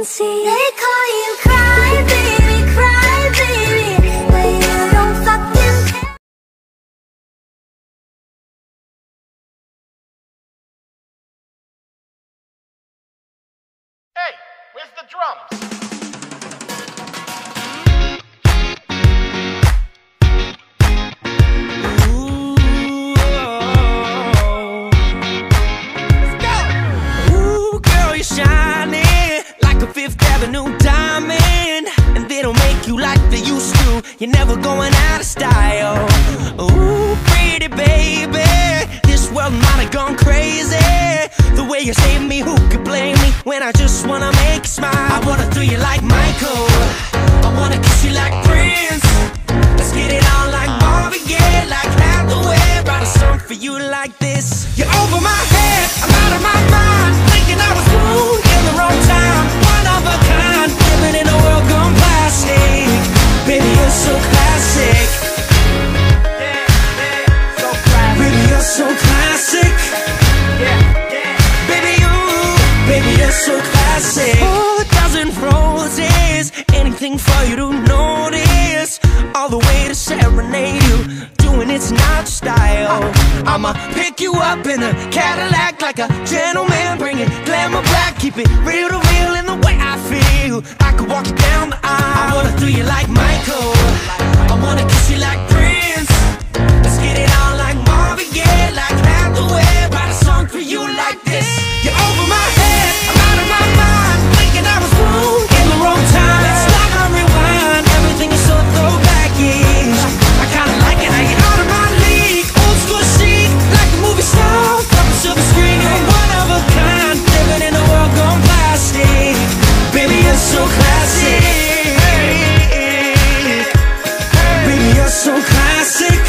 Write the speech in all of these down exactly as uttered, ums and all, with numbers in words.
see. They call you cry baby, cry baby, but you don't fucking care. Hey, where's the drums? You're never going out of style. Ooh, pretty baby, this world might have gone crazy. The way you save me, who could blame me when I just wanna make you smile? I wanna do you like Michael, I wanna kiss you like Prince. Let's get it on like Marvin Gaye, like Hathaway. Write a song for you like this. You're over my head, I'm out of my mind, thinking I was born in the wrong time. One of a kind, living in a world gone plastic. Baby, you're so classic. Yeah, yeah, so classic. Baby, you're so classic. Yeah, yeah. Baby, you, baby, you're so classic. Oh, a dozen roses, anything for you to notice. All the way to serenade you, doing it's not style. I'ma pick you up in a Cadillac like a gentleman, bring it glamour back, keep it real to real in the way I feel. I could walk you down the aisle. I wanna do you like Michael, I wanna kiss you like Prince. Let's get it on like Marvin Gaye, like Hathaway. Write a song for you like this. You're over my head, I'm out of my mind, thinking I was wrong in the wrong time. It's like I rewind, everything is so throwback-ish. I kinda like it how you're out of my league, old school chic, like a movie star from a silver screen. You're one of a kind, living in a world gone plastic. Baby, you're so classic. Baby, you're so classic.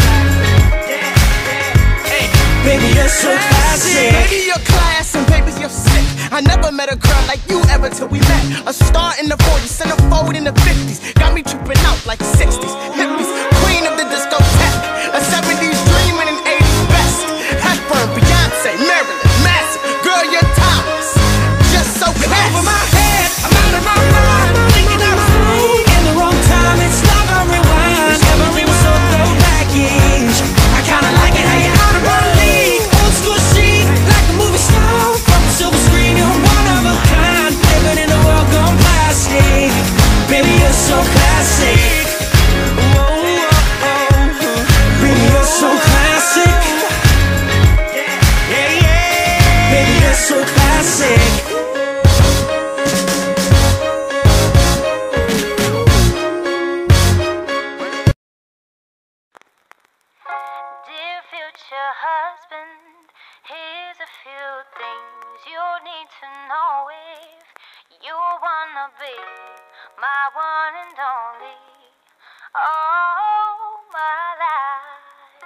Baby, you're so classic. Baby, you're class and baby, you're sick. I never met a girl like you ever till we met. A star in the forties, centerfold in the fifties. Got me tripping out like sixties. Hippies, queen of the discotheque. A seventies dream and an eighties best. Hepburn, Beyonce, Marilyn, Massive. Girl, you're timeless. Just so classy. Over my head, I'm out of my mind, thinking I was wrong in the wrong time. It's like I rewind, everything was so throwback-ish. I kinda like it how you're out of my league, old school chic, like a movie star from a silver screen. You're one of a kind, living in a world gone plastic. Baby, you're so classic. Whoa, oh, oh. Baby, you're so classic. Yeah, yeah. Baby, you're so classic. Dear future husband, here's a few things you need to know if you wanna be my one and only, all my life.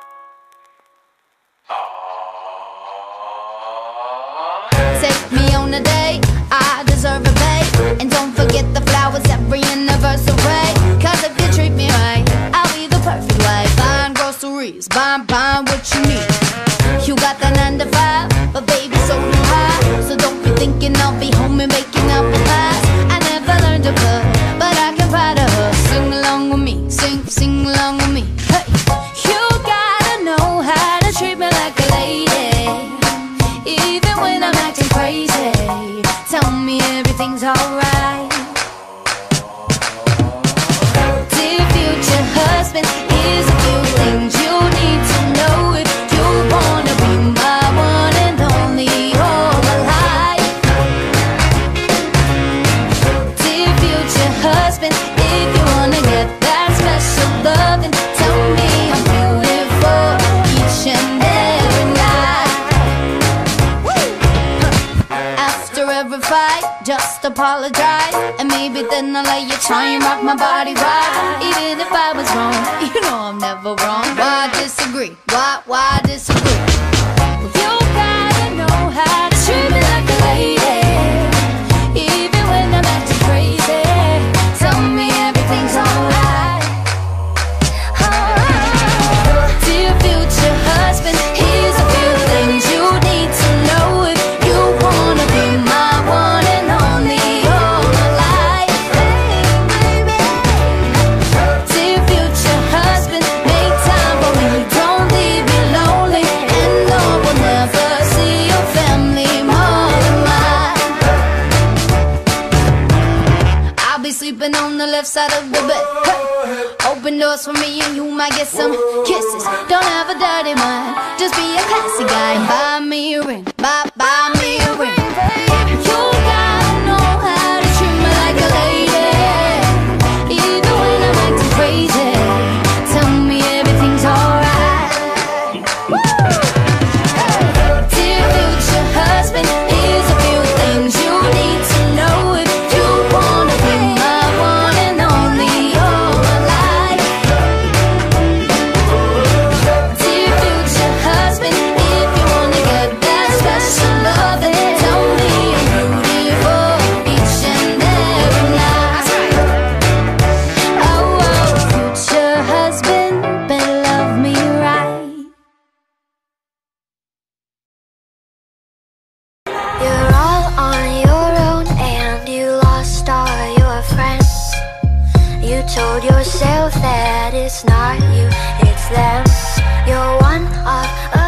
Take me on a date, I deserve a babe. And don't forget the flowers every anniversary. Cause if you treat me right, I'll be the perfect wife. Buying groceries, buying, buying what you need. You got that nine to five, but baby so do I. So don't be thinking I'll be home and baking apple pies. I never learned to cook, but I can ride a hook. Sing along with me, sing, sing along with me. Hey, you gotta know how to treat me like a lady, even when I'm acting crazy. Tell me everything's alright. Dear future husband, here's a few things you need to know if you wanna be my one and only, all my life. Dear future husband, if you wanna get that special loving, tell me I'm beautiful each and every night. After every fight, just apologize, and maybe then I'll let you try and rock my body right. Even if I was wrong, you know I'm never wrong. Why disagree? Why, why disagree? Well, you gotta know how to treat me like a lady, even when I'm acting crazy. Tell me everything's alright. Alright. Dear future husband, here's a few things you need to know if you wanna be my one and only. left side of the bed. Hey. Open doors for me and you might get some kisses. Don't have a dirty mind, just be a classy guy. Buy me a ring, buy, buy me a ring. You gotta know how to treat me like a lady, even when I'm acting crazy. Tell me everything's alright. Dear future husband, here's a few things you need to know if you wanna be my one and only all my life. Dear future husband, if you wanna get that special love, then tell me I'm beautiful each and every night. Oh, oh, future husband, better love me right. You're all on your own and you lost all your friends. You told yourself that it's not you, it's them. You're one of a